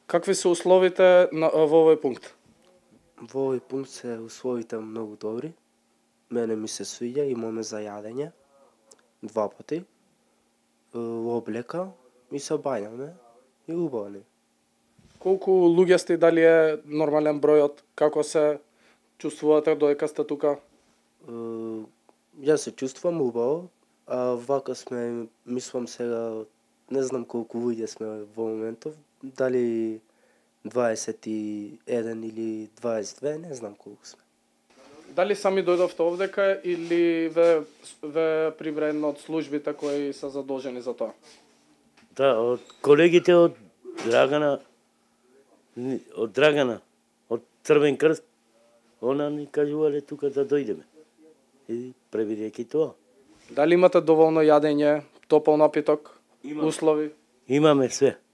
Какви се условите во овој пункт? Во овој пункт се условите многу добри. Мене ми се свиѓа, имаме за јадење 2 пати, облека и се бањаме и убаво ни. Колку луѓе сте, дали е нормален бројот, како се чувствувате додека сте тука? Ја се чувствувам убаво, а вака сме, мислам сега, не знам колку луѓе сме во моментов, дали 21 или 22, не знам колку сме. Дали сами дојдовте овдека или ве прибраено од службите кои се задолжени за тоа? Да, од колегите од Драгана, од Црвен крст, она ни кажувале тука да дојдеме. И пребирејќи тоа. Дали имате доволно јадење, топол напиток, Имаме. услови? Имаме све.